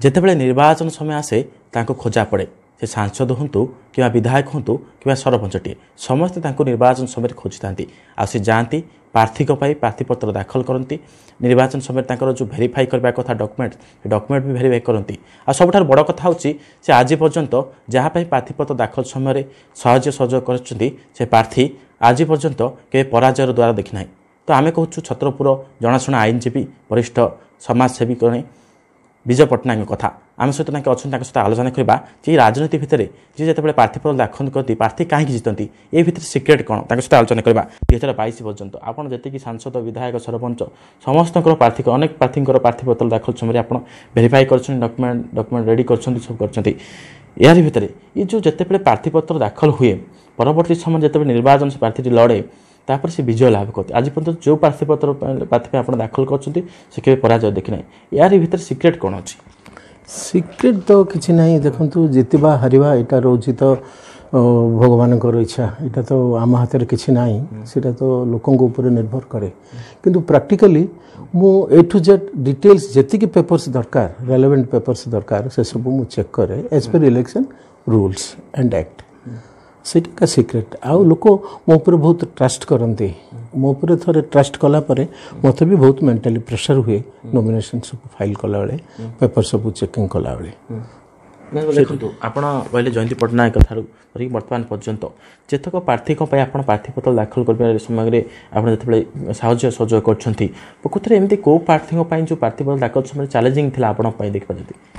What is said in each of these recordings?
जितेबाला निर्वाचन समय आसे खोजा पड़े से सांसद हूँ कि विधायक हूँ कि सरपंचटे समस्ते निर्वाचन समय खोजी था आसी जाती प्रार्थी प्रार्थीपत्र दाखल करती निर्वाचन समय जो भेरीफाई करने कथा डॉक्यूमेंट भी भेरीफाई करती आ सबुठ बड़ कथा हूँ से आज पर्यंत जहाँपाई प्रार्थीपत्र दाखल समय साहाय्य सहयोग कर प्रार्थी आज पर्यंत के पराजयर द्वारा देखी ना। तो आम कहूँ छत्रपुर जनाशुना आईनजीवी वरिष्ठ समाजसेवी विजय पट्टनायक कथा आम सहित सहित आलोचना करवा कि राजनीति भितर जी जिते प्रार्थीपत्र दाखल करती प्रार्थी कहीं जीतती ये भितर सिक्रेट कौन सहित आलोचना करवा 2022 पर्यंत आपड़ जी सांसद विधायक सरपंच समस्त प्रार्थी अनेक प्रार्थी प्रार्थीपत्र दाखल समय आप भेरीफाई कर डॉक्यूमेंट रेडी कर सब कर यार भितर ये जो जिते प्रार्थीपत्र दाखल हुए परवर्ती समय जिते निर्वाचन से प्रार्थी लड़े तापर से विजय लाभ करते आज पर्यटन जो प्रार्थीपत्र प्रार्थी आप दाखल कर पराजय देखी ना यार भितर सिक्रेट कौन अच्छी सिक्रेट तो किसी ना देखु जितवा हारिवा यहाँ रोचे तो भगवान इच्छा यहाँ तो आम हाथ में किसी ना सीटा तो लोकों ऊपर निर्भर करे किंतु प्रैक्टिकली मु ए टू जेड डिटेल्स जी पेपर्स दरकार रेलेवेंट पेपर्स दरकार से सब मु चेक करे as per election rules and act सेटा का सिक्रेट आउ लोक मो पर बहुत ट्रस्ट करते मो पर थे ट्रस्ट कला मत भी बहुत मेंटली प्रेशर हुए नॉमिनेशन सब फाइल कला बेले पेपर सब चेकिंग कला बेले देखो आप कहले जयंती पट्टनायक कथार बर्तमान पर्यंत जेतक प्रार्थी प्रार्थीपत्र दाखल कर समय आप जो साहय सहयोग कर प्रकृति एमती कौ प्रार्थी जो प्रार्थीपत्र दाखल समय चैलेंजिंग थी आप देखा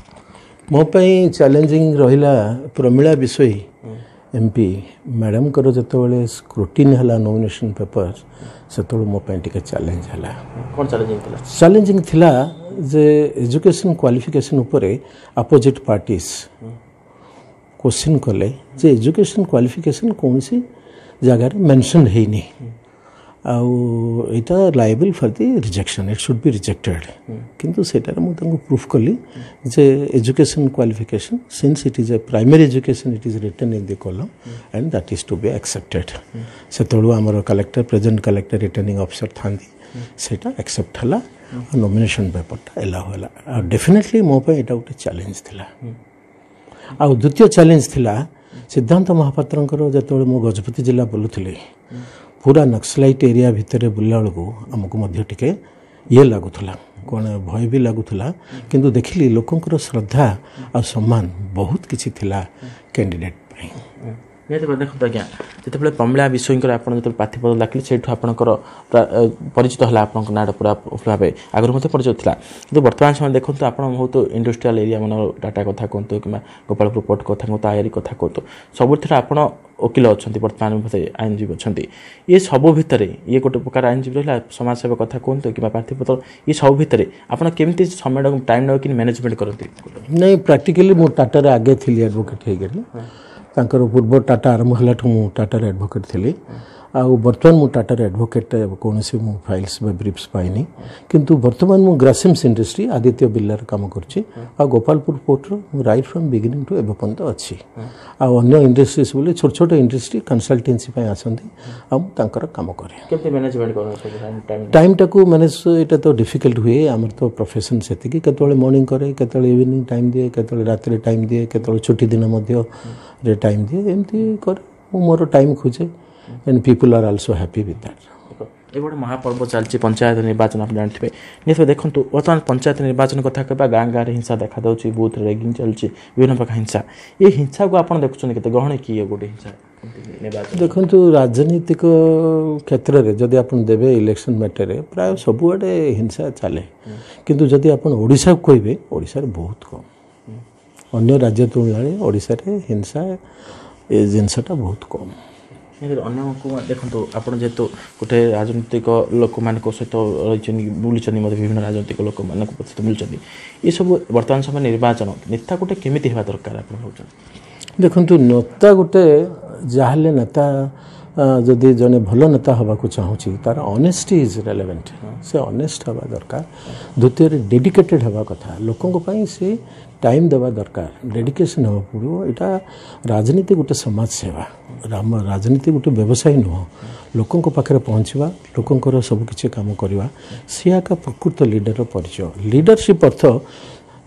मोपाई चैलेंजिंग रहा प्रमिला विषय एमपी मैडम कर जो स्क्रूटिन है नॉमिनेशन पेपर से मोपाई टे चैलेंज है कौन चैलेंजिंग थिला जे एजुकेशन क्वालिफिकेशन उपरे अपोजिट पार्टीज क्वेश्चन कले जे एजुकेशन क्वालिफिकेशन कौन सी जगार मेंशन है नहीं आईटा liable for the rejection it should be rejected किंतु सेटार मुझे प्रूफ कली जे education qualification since it is a primary education it is written in the column and that is to be accepted से आमर collector present collector returning officer था सेटा accept है नॉमिनेशन पेपर एलाउ है डेफिनेटली मो पे एटा गोटे चैलेंज थिला आ द्वितीय चैलेंज थिला सिद्धांत महापात्र जो मो गजपति जिला बुलूली पूरा नक्सलाइट एरिया भितर बुला बेलू आमको टे ये लगुला कौन भय भी लगुला किंतु देखिली लोकंर श्रद्धा आ सम्मान बहुत किसी थिला कैंडिडेट देखो आज्ञा जिते प्रमिला विषय आप प्रार्थीपत्र दाखिले से आपंकर परिचित है आप ना पूरा भाव आगुरी मत परिचित था कि बर्तमान समय देखो आप बहुत इंडस्ट्रियल एरिया मन टाटा कथा कहतु कि गोपालपुर पोर्ट कथा कहतु आयरी कथा कहतु सबुठ आप वकिल अच्छा बर्तमान आईनजीवी अच्छा ये सब भितर ये गोटे प्रकार आईनजीवी रहा समाजसेवा कथा कहतु कि प्रार्थीपत्र ये सब भितर आप केमती समय टाइम कि मैनेजमेंट करते नहीं प्रैक्टिकली मो टाटा आगे थी एडवोकेट हो गली तांकर पूर्व टाटा आरंभ है टाटा एडवोकेट थी बर्तमान मु टाटा एडवोकेट कौन से मु फाइल्स ब्रीफ्स पाइनी किंतु बर्तमान मु ग्रासिम्स इंडस्ट्री आदित्य बिल्लार काम करछि Gopalpur port right from beginning to एबे पर्यंत अच्छी अन्य इंडस्ट्रीज बोले छोट छोट इंडस्ट्री कंसल्टेंसी आसती काम करे टाइम टाक मैनेज यहाँ तो डिफिकल्ट हुए आमर तो प्रोफेशन से केतले मॉर्निंग करे केतले इवनिंग टाइम दिए केतले रात टाइम दिए केतले छुट्टी दिन टाइम दिए एमती करे मोर टाइम खोजे and people are also happy with that. ये गोटे महापर्व चलती पंचायत निर्वाचन आप जानते निश्चित देखो बर्तमान पंचायत निर्वाचन कथा कहवा गाँ गाँव हिंसा देखा दूसरी बूथ रेगिंग चलती विभिन्न प्रकार हिंसा ये हिंसा को आप देखुं के ग्रहण किए गोटे हिंसा देखो राजनीतिक क्षेत्र में जदि आप देवे इलेक्शन मैटर प्राय सबुआडे हिंसा चले किंतु जदि आप ओडिशा को कहे ओडिशा बहुत कम अन्य राज्य तुलना ओडिशा हिंसा ये जिनसटा बहुत कम अन्य देखो आप जेहेतु गोटे राजनीतिक लोक मान सहित रही बुलूँ विभिन्न राजनीतिक लोक मान सहित मिलूँ ये सब बर्तमान समय निर्वाचन नेता गोटे केमी होगा दरकार आप देखु नेता गोटे जहाँ नेता जदि जने भल नेता हवा को चाहूँगी तार ऑनेस्टी इज रेलेवेंट से ऑनेस्ट हवा दरकार द्वितीय डेडिकेटेड हवा कथा लोकों से टाइम देवा दरकार डेडिकेशन हवा पड़ो यहाँ राजनीति गोटे समाज सेवा राजनीति गोटे व्यवसाय नुह लोकों पाखे पहुँचवा लोकों सबकि कम करवा सी का प्रकृत लीडर परिचय लीडरशिप अर्थ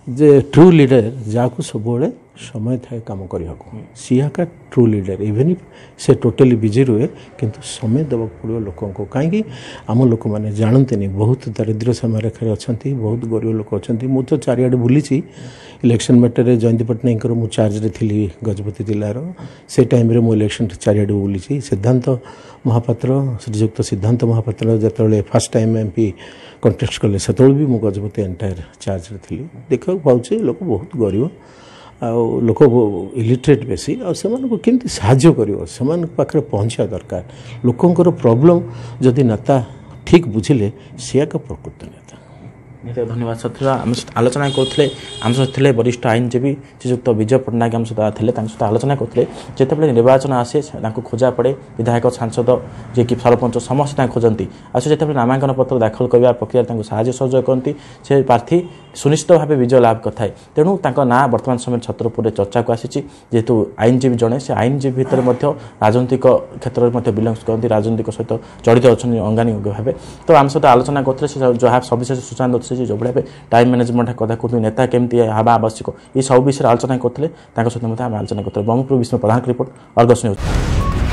जे ट्रू लीडर जहाँ सब समय थाए कम करने सी आका ट्रू लीडर इवेन इफ से टोटली बिजी रुए किंतु समय देवाक पड़ो लोकों को कहीं आम लोक मैंने जानते बहुत दारिद्र्य सीमारेखार अच्छा बहुत गरीब लोक अच्छा मुझे तो चारिआडे बुली इलेक्शन मैटर जयंती पट्टनायक मु चार्ज रे थी गजपति जिलार से टाइम रे मु इलेक्शन चारिआडे बुली सिद्धांत महापात्र श्रीजुक्त सिद्धांत महापात्र जो फर्स्ट टाइम एमपी कंटेस्ट कले से भी मु गजपति एंटायर चार्ज रे थी देखा पाऊँ लोक बहुत गरीब आ लोक इलिटरेट बेसी आमती साहाଯ୍य कर पहुँचा दरकार लोकंर प्रॉब्लम जदि नेता ठीक बुझिले सी का प्रकृत नेता। धन्यवाद सर आम आलोचना करते आम सहित वरिष्ठ आईनजीवी श्रीजुक्त विजय पट्टनायक आम सहित थे सहित आलोचना करते जिते निर्वाचन आसे खोजा पड़े विधायक सांसद जी कि सरपंच समस्त खोजती आते नामांकन पत्र दाखल करने प्रक्रिया साहाय्य सहयोग करती से प्रार्थी सुनिश्चित भाव विजय लाभ करें तेणु ना बर्तमान समय छत्रपुर चर्चा को आसी जेहेतु आईनजीवी जड़े से आईनजीवी भितर राजनीतिक क्षेत्र में बिलंग्स करती राजनीतिक सहित जड़ित अच्छा अंगानी भाव तो आम सहित आलोचना करते जहाँ सविशेष सूचना देते जो भाई टाइम मैनेजमेंट कथा कहते नेता केमती हवा आवश्यक ये सब विषय आलोचना करते सहित आलोचना करते Brahmapur Vishnu Pradhan report Argus news.